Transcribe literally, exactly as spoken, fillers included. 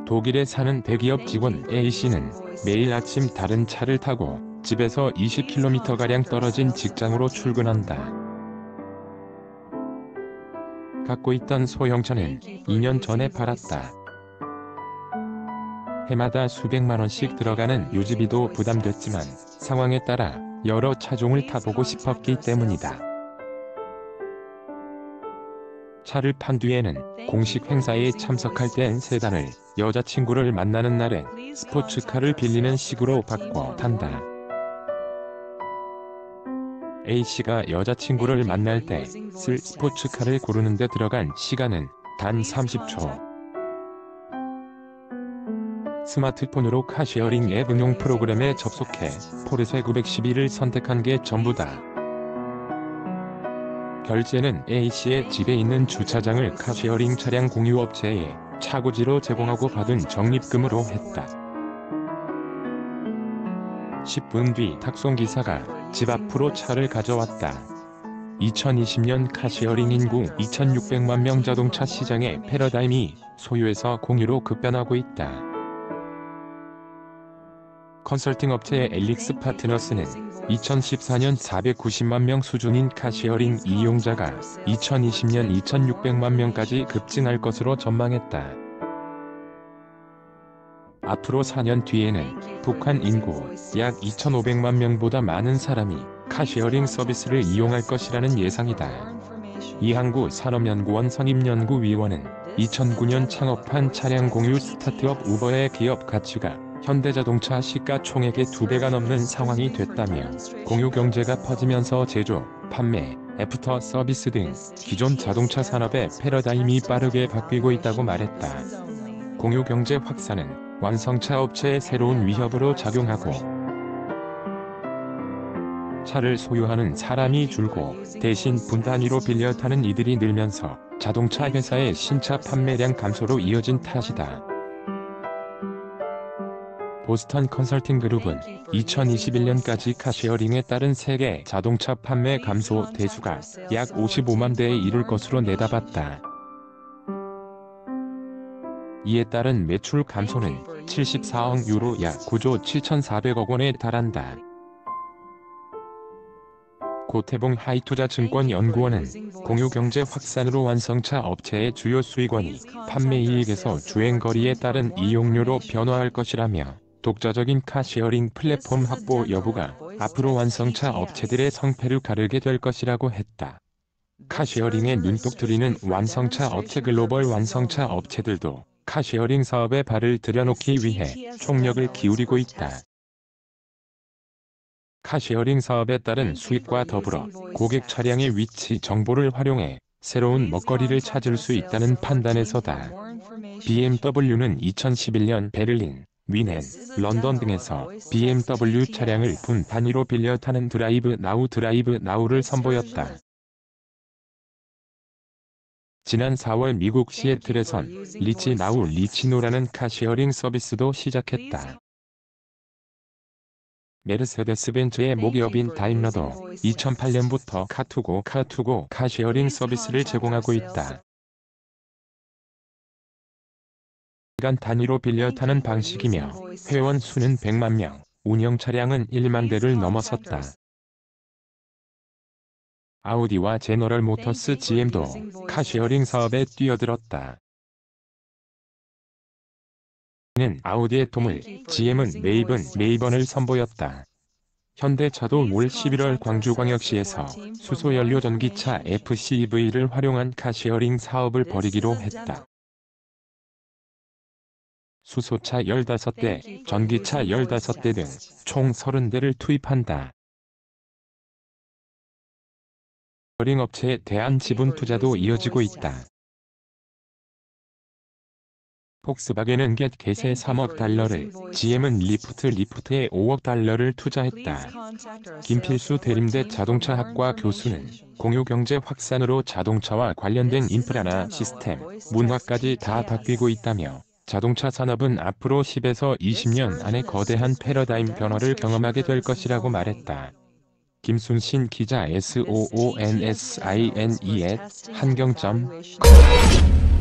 독일에 사는 대기업 직원 A씨는 매일 아침 다른 차를 타고 집에서 이십 킬로미터가량 떨어진 직장으로 출근한다. 갖고 있던 소형차는 이 년 전에 팔았다. 해마다 수백만 원씩 들어가는 유지비도 부담됐지만 상황에 따라 여러 차종을 타보고 싶었기 때문이다. 차를 판 뒤에는 공식 행사에 참석할 땐 세단을, 여자친구를 만나는 날엔 스포츠카를 빌리는 식으로 바꿔 탄다. A씨가 여자친구를 만날 때 쓸 스포츠카를 고르는 데 들어간 시간은 단 삼십 초. 스마트폰으로 카쉐어링 앱 응용 프로그램에 접속해 포르쉐 구백십일을 선택한 게 전부다. 결제는 A씨의 집에 있는 주차장을 카쉐어링 차량 공유업체에 차고지로 제공하고 받은 적립금으로 했다. 십 분 뒤 탁송기사가 집 앞으로 차를 가져왔다. 이천이십 년 카쉐어링 인구 이천육백만 명 자동차 시장의 패러다임이 소유에서 공유로 급변하고 있다. 컨설팅 업체 엘릭스 파트너스는 이천십사 년 사백구십만 명 수준인 카쉐어링 이용자가 이천이십 년 이천육백만 명까지 급증할 것으로 전망했다. 앞으로 사 년 뒤에는 북한 인구 약 이천오백만 명보다 많은 사람이 카쉐어링 서비스를 이용할 것이라는 예상이다. 이항구 산업연구원 선임연구위원은 이천구 년 창업한 차량 공유 스타트업 우버의 기업 가치가 현대자동차 시가총액의 두 배가 넘는 상황이 됐다며 공유 경제가 퍼지면서 제조, 판매, 애프터 서비스 등 기존 자동차 산업의 패러다임이 빠르게 바뀌고 있다고 말했다. 공유 경제 확산은 완성차 업체의 새로운 위협으로 작용하고 차를 소유하는 사람이 줄고 대신 분 단위로 빌려 타는 이들이 늘면서 자동차 회사의 신차 판매량 감소로 이어진 탓이다. 보스턴 컨설팅 그룹은 이천이십일 년까지 카쉐어링에 따른 세계 자동차 판매 감소 대수가 약 오십오만 대에 이를 것으로 내다봤다. 이에 따른 매출 감소는 칠십사억 유로 약 구조 칠천사백억 원에 달한다. 고태봉 하이투자증권연구원은 공유경제 확산으로 완성차 업체의 주요 수익원이 판매이익에서 주행거리에 따른 이용료로 변화할 것이라며 독자적인 카쉐어링 플랫폼 확보 여부가 앞으로 완성차 업체들의 성패를 가르게 될 것이라고 했다. 카쉐어링에 눈독 들이는 완성차 업체 글로벌 완성차 업체들도 카쉐어링 사업에 발을 들여놓기 위해 총력을 기울이고 있다. 카쉐어링 사업에 따른 수익과 더불어 고객 차량의 위치 정보를 활용해 새로운 먹거리를 찾을 수 있다는 판단에서다. 비엠더블유는 이천십일 년 베를린, 뮌헨, 런던 등에서 비엠더블유 차량을 분 단위로 빌려 타는 드라이브 나우 드라이브 나우를 선보였다. 지난 사월 미국 시애틀에선 리치 나우 리치노라는 카쉐어링 서비스도 시작했다. 메르세데스벤츠의 모기업인 다임러도 이천팔 년부터 카투고 카투고 카쉐어링 서비스를 제공하고 있다. 시간 단위로 빌려 타는 방식이며 회원 수는 백만 명, 운영 차량은 일만 대를 넘어섰다. 아우디와 제너럴 모터스 지엠도 카쉐어링 사업에 뛰어들었다. 는 아우디의 톰을, 지엠은 메이븐, 메이번을 선보였다. 현대차도 올 십일월 광주광역시에서 수소연료 전기차 에프씨이브이를 활용한 카쉐어링 사업을 벌이기로 했다. 수소차 열다섯 대, 전기차 열다섯 대 등 총 서른 대를 투입한다. 카쉐어링 업체에 대한 지분 투자도 이어지고 있다. 폭스바겐은 겟 겟에 삼억 달러를, 지엠은 리프트 리프트에 오억 달러를 투자했다. 김필수 대림대 자동차학과 교수는 공유경제 확산으로 자동차와 관련된 인프라나 시스템, 문화까지 다 바뀌고 있다며 자동차 산업은 앞으로 십에서 이십 년 안에 거대한 패러다임 변화를 경험하게 될 것이라고 말했다. 김순신 기자 에스오온스인이 앳 한경 점 컴